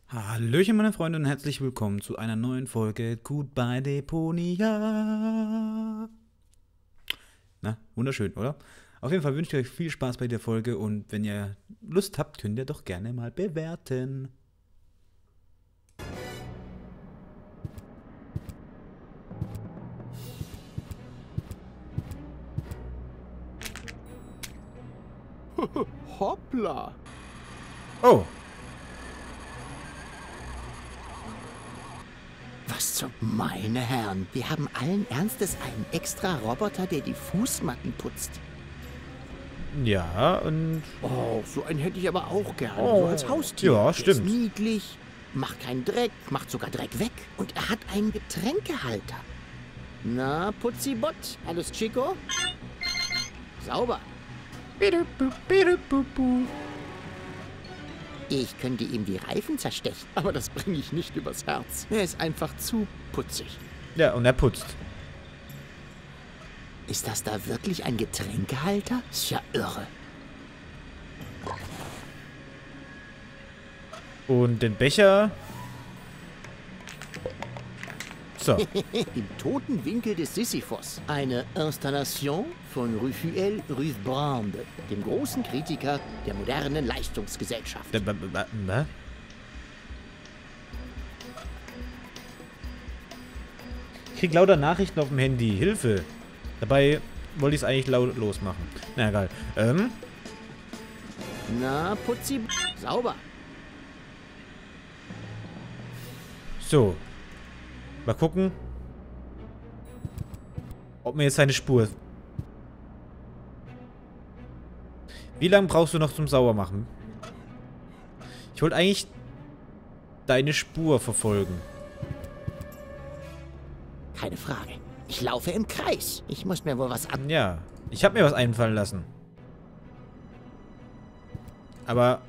Hallöchen meine Freunde und herzlich willkommen zu einer neuen Folge Goodbye Deponia. Na, wunderschön, oder? Auf jeden Fall wünsche ich euch viel Spaß bei der Folge und wenn ihr Lust habt, könnt ihr doch gerne mal bewerten. Hoppla! Oh, Was zum... Meine Herren, wir haben allen Ernstes einen extra Roboter, der die Fußmatten putzt. ja, und Oh, so einen hätte ich aber auch gerne, Oh, so als Haustier. ja, Der stimmt. ist niedlich, macht keinen Dreck, macht sogar Dreck weg. Und er hat einen Getränkehalter. Na, Putzibott, alles Chico? Sauber. Ich könnte ihm die Reifen zerstechen, aber das bringe ich nicht übers Herz. Er ist einfach zu putzig. ja, und er putzt. Ist das da wirklich ein Getränkehalter? Ist ja irre. Und den Becher. So, Im toten Winkel des Sisyphos. Eine Installation von Raphael Ruthbrand, dem großen Kritiker der modernen Leistungsgesellschaft. was? Ich krieg lauter Nachrichten auf dem Handy. Hilfe. Dabei wollte ich es eigentlich lautlos machen. Na egal. Na, Putzi... Sauber. So. Mal gucken, ob mir jetzt seine Spur... Wie lange brauchst du noch zum Saubermachen? Ich wollte eigentlich deine Spur verfolgen. Keine Frage. Ich laufe im Kreis. Ich muss mir wohl was an... Ja, ich habe mir was einfallen lassen. Aber...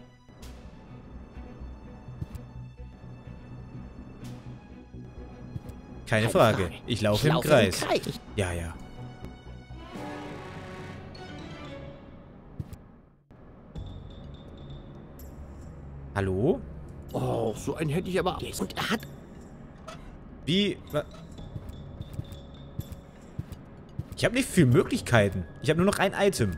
Keine Frage. Ich laufe im Kreis. Ja, ja. Hallo? Oh, so einen hätte ich aber... Und er hat... Wie? Ich habe nicht viele Möglichkeiten. Ich habe nur noch ein Item.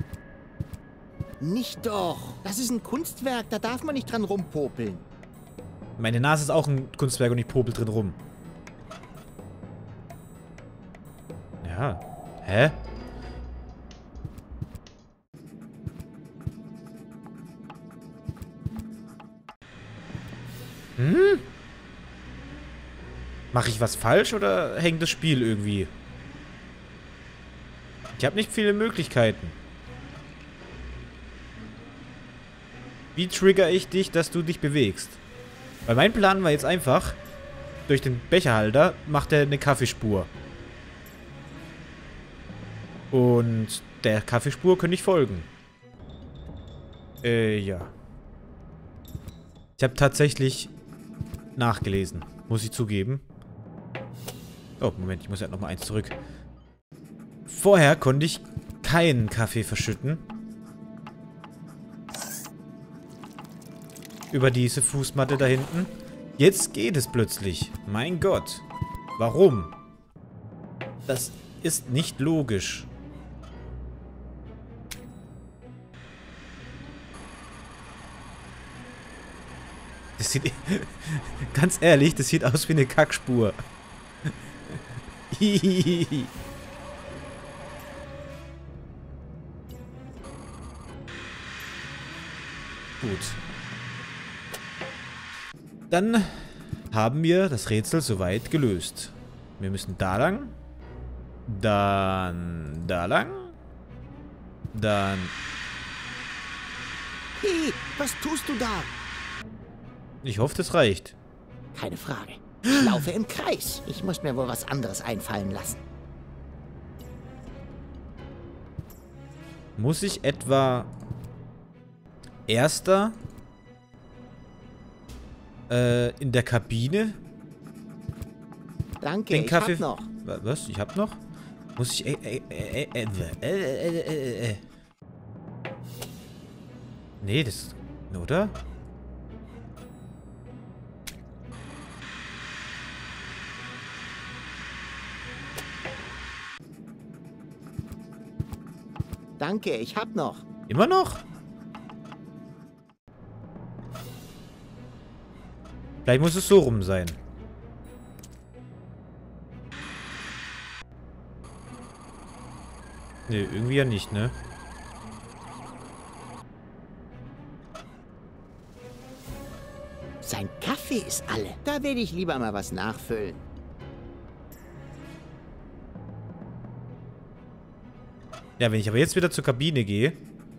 Nicht doch. Das ist ein Kunstwerk, da darf man nicht dran rumpopeln. Meine Nase ist auch ein Kunstwerk und ich popel drin rum. Ja. Hä? Mache ich was falsch oder hängt das Spiel irgendwie? Ich habe nicht viele Möglichkeiten. Wie trigger ich dich, dass du dich bewegst? Weil mein Plan war jetzt einfach, durch den Becherhalter macht er eine Kaffeespur. Und der Kaffeespur könnte ich folgen. Ja. Ich habe tatsächlich nachgelesen. Muss ich zugeben. Oh, Moment, ich muss ja nochmal eins zurück. Vorher konnte ich keinen Kaffee verschütten. Über diese Fußmatte da hinten. Jetzt geht es plötzlich. Mein Gott. Warum? Das ist nicht logisch. Das sieht... Ganz ehrlich, das sieht aus wie eine Kackspur. Hihihihi. Gut. Dann haben wir das Rätsel soweit gelöst. Wir müssen da lang. Dann da lang. Dann... Hey, was tust du da? Ich hoffe, das reicht. Keine Frage. Ich laufe im Kreis. Ich muss mir wohl was anderes einfallen lassen. Muss ich etwa... Erster... in der Kabine Danke, den Kaffee... ich hab noch. Was? Ich hab noch? Muss ich... Nee, das... Oder? Danke, ich hab noch. Immer noch? Vielleicht muss es so rum sein. Nee, irgendwie ja nicht, ne? Sein Kaffee ist alle. Da werde ich lieber mal was nachfüllen. Ja, wenn ich aber jetzt wieder zur Kabine gehe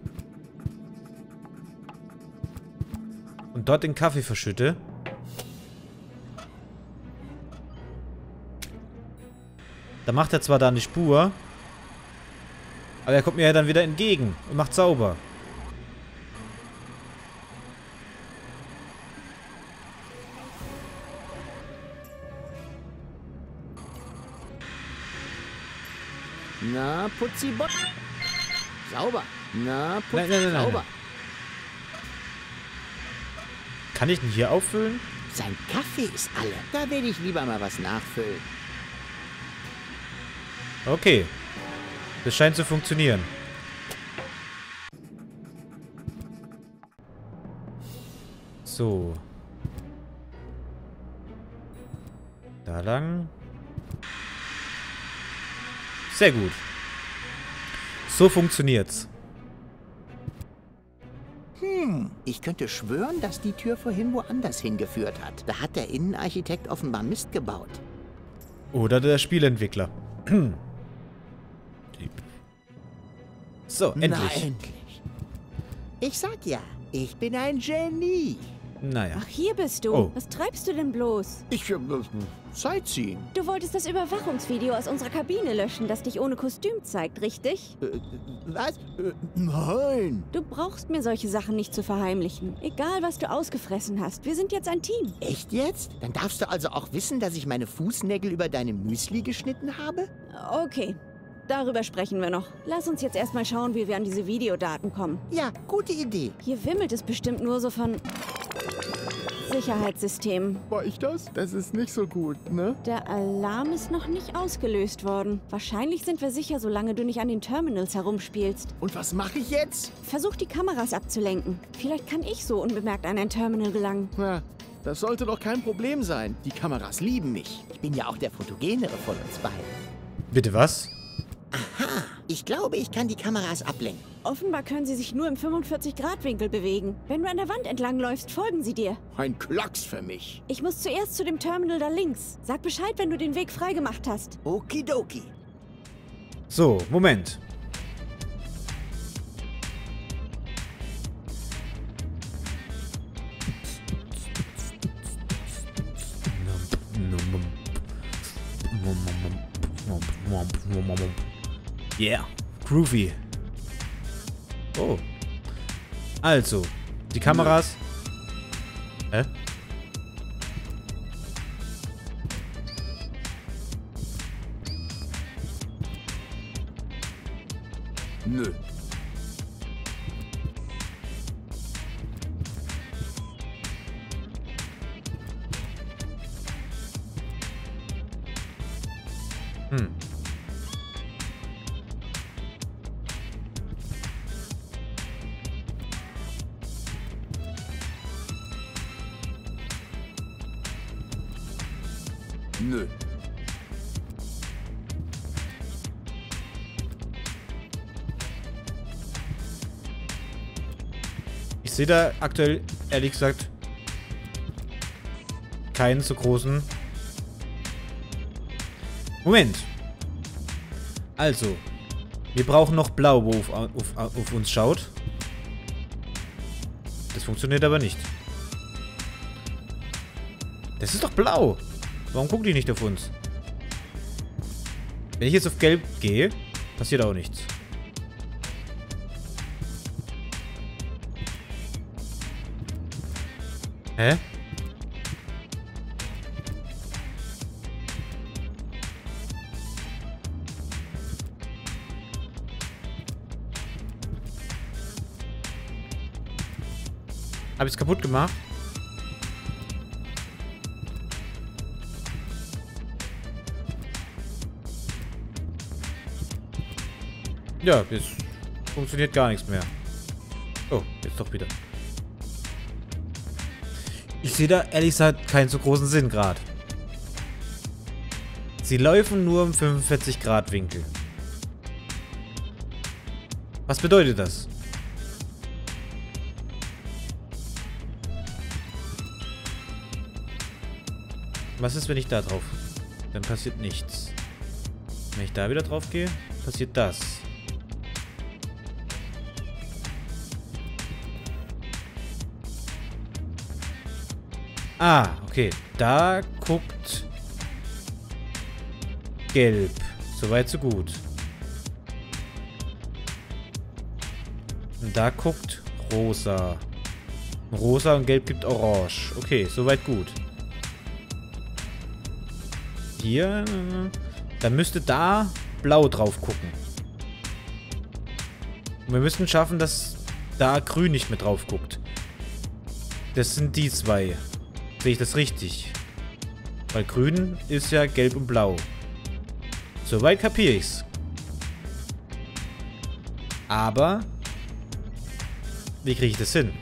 und dort den Kaffee verschütte, dann macht er zwar da eine Spur, aber er kommt mir ja dann wieder entgegen und macht sauber. Na, Putzibot. Sauber. Na, Putzi, Nein. sauber. Kann ich denn hier auffüllen? Sein Kaffee ist alle. Da werde ich lieber mal was nachfüllen. Okay. Das scheint zu funktionieren. So. Da lang. Sehr gut. So funktioniert's. Ich könnte schwören, dass die Tür vorhin woanders hingeführt hat. Da hat der Innenarchitekt offenbar Mist gebaut. Oder der Spielentwickler. So, endlich. Na, endlich. Ich sag ja, ich bin ein Genie. Naja. Ach, hier bist du. Oh. Was treibst du denn bloß? Sightseeing. Du wolltest das Überwachungsvideo aus unserer Kabine löschen, das dich ohne Kostüm zeigt, richtig? Was? Nein. Du brauchst mir solche Sachen nicht zu verheimlichen. Egal, was du ausgefressen hast. Wir sind jetzt ein Team. Echt jetzt? Dann darfst du also auch wissen, dass ich meine Fußnägel über deine Müsli geschnitten habe? Okay. Darüber sprechen wir noch. Lass uns jetzt erstmal schauen, wie wir an diese Videodaten kommen. Ja, gute Idee. Hier wimmelt es bestimmt nur so von Sicherheitssystemen. War ich das? Das ist nicht so gut, ne? Der Alarm ist noch nicht ausgelöst worden. Wahrscheinlich sind wir sicher, solange du nicht an den Terminals herumspielst. Und was mache ich jetzt? Versuch, die Kameras abzulenken. Vielleicht kann ich so unbemerkt an ein Terminal gelangen. Na, das sollte doch kein Problem sein. Die Kameras lieben mich. Ich bin ja auch der Fotogenere von uns beiden. Bitte was? Ich glaube, ich kann die Kameras ablenken. Offenbar können sie sich nur im 45-Grad-Winkel bewegen. Wenn du an der Wand entlang läufst, folgen sie dir. Ein Klacks für mich. Ich muss zuerst zu dem Terminal da links. Sag Bescheid, wenn du den Weg freigemacht hast. Okidoki. So, Moment. Yeah, groovy. Oh. Also, die Kameras. Hä? Nö. Nö. Ich sehe da aktuell, ehrlich gesagt, keinen so großen... Moment. Also, wir brauchen noch Blau, wo auf uns schaut. Das funktioniert aber nicht. Das ist doch blau. Warum gucken die nicht auf uns? Wenn ich jetzt auf Gelb gehe, passiert auch nichts. Hä? Hab ich's kaputt gemacht? Ja, jetzt funktioniert gar nichts mehr. Oh, jetzt doch wieder. Ich sehe da ehrlich gesagt keinen so großen Sinn gerade. Sie laufen nur im 45 Grad Winkel. Was bedeutet das? Was ist, wenn ich da drauf? Dann passiert nichts. Wenn ich da wieder drauf gehe, passiert das. Ah, okay. Da guckt Gelb. Soweit, so gut. Und da guckt Rosa. Rosa und Gelb gibt Orange. Okay, soweit gut. Hier, dann müsste da Blau drauf gucken. Und wir müssen schaffen, dass da Grün nicht mehr drauf guckt. Das sind die zwei. Sehe ich das richtig? Weil Grün ist ja Gelb und Blau. Soweit kapiere ich's. Aber wie kriege ich das hin?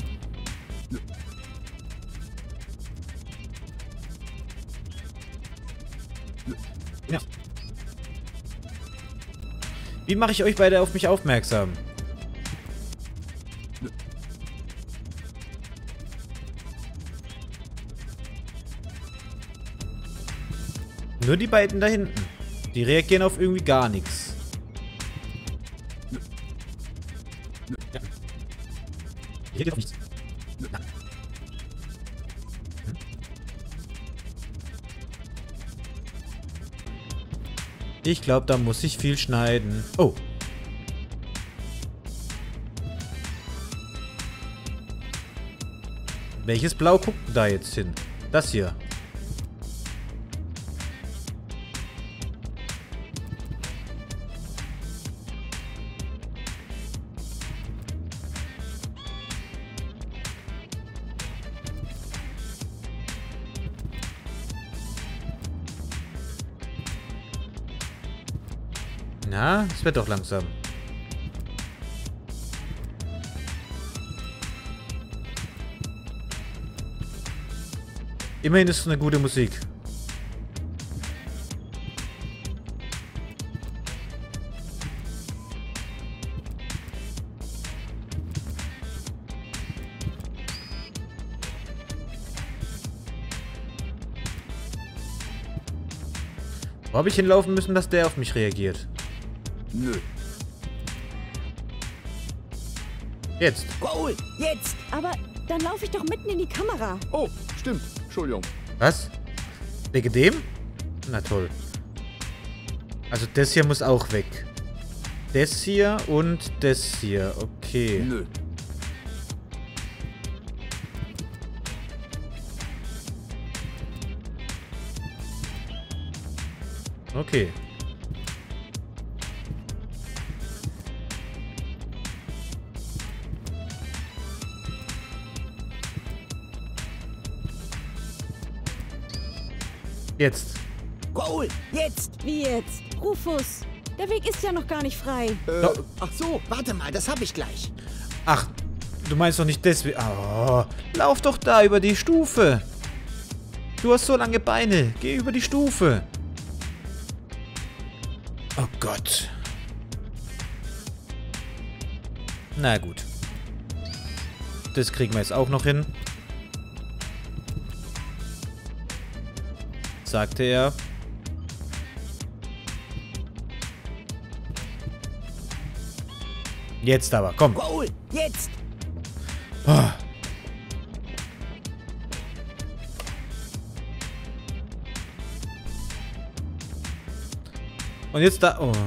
Ja. Wie mache ich euch beide auf mich aufmerksam? Nur die beiden da hinten. Die reagieren auf irgendwie gar nichts. Ja. Hier geht auf nichts. Ja. Ich glaube, da muss ich viel schneiden. Oh. Welches Blau guckt da jetzt hin? Das hier. Na, es wird doch langsam. Immerhin ist es eine gute Musik. Wo habe ich hinlaufen müssen, dass der auf mich reagiert? Nö. Jetzt. Cool, jetzt! Aber dann laufe ich doch mitten in die Kamera. Oh, stimmt. Entschuldigung. Was? Wegen dem? Na toll. Also das hier muss auch weg. Das hier und das hier. Okay. Nö. Okay. Jetzt. Cool, jetzt! Wie jetzt? Rufus, der Weg ist ja noch gar nicht frei. Ach so. Warte mal, das habe ich gleich. Ach, du meinst doch nicht deswegen. Oh, lauf doch da über die Stufe. Du hast so lange Beine. Geh über die Stufe. Oh Gott. Na gut. Das kriegen wir jetzt auch noch hin. Sagte er. Jetzt aber, komm. Cool, jetzt! Oh. Und jetzt da... Oh.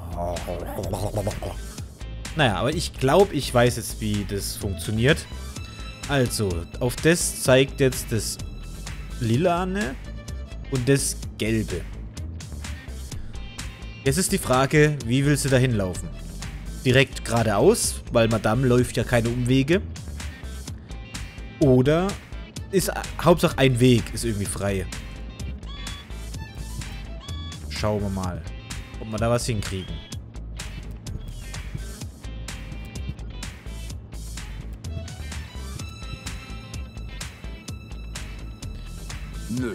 Naja, aber ich glaube, ich weiß jetzt, wie das funktioniert. Also, auf das zeigt jetzt das Lilane und das Gelbe. Jetzt ist die Frage, wie willst du da hinlaufen? Direkt geradeaus, weil Madame läuft ja keine Umwege. Oder ist Hauptsache ein Weg ist irgendwie frei. Schauen wir mal, ob wir da was hinkriegen. Nö.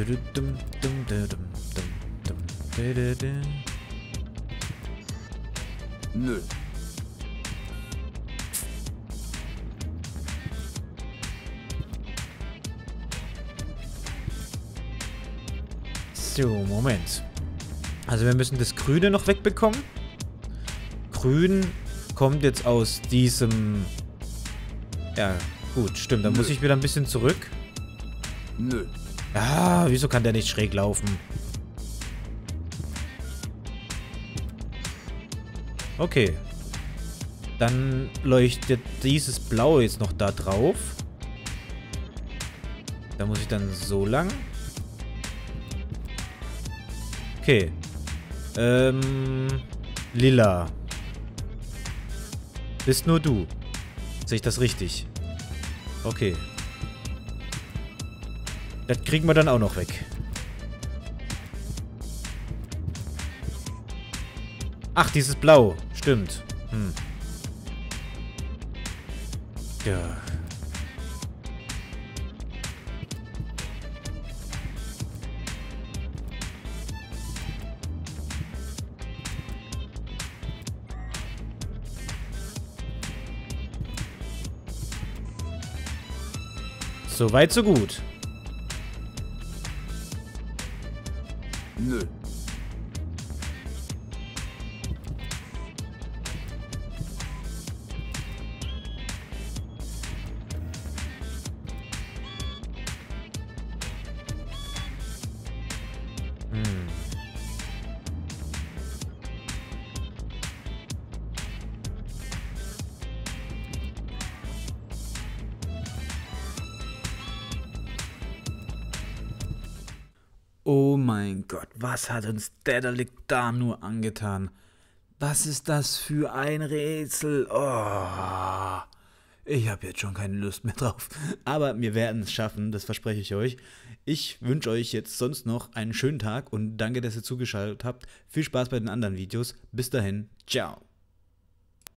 Nö. So, Moment. Also wir müssen das Grüne noch wegbekommen. Grün kommt jetzt aus diesem... Ja, gut, stimmt. Dann muss ich wieder ein bisschen zurück. Nö. Ah, wieso kann der nicht schräg laufen? Okay. Dann leuchtet dieses Blau jetzt noch da drauf. Da muss ich dann so lang. Okay. Lila. Bist nur du. Sehe ich das richtig? Okay. Das kriegen wir dann auch noch weg. Ach, dieses Blau. Stimmt. Ja. So weit, so gut. Nö. Oh mein Gott, was hat uns Daedalic da nur angetan? Was ist das für ein Rätsel? Oh, ich habe jetzt schon keine Lust mehr drauf. Aber wir werden es schaffen, das verspreche ich euch. Ich wünsche euch jetzt sonst noch einen schönen Tag und danke, dass ihr zugeschaltet habt. Viel Spaß bei den anderen Videos. Bis dahin, ciao.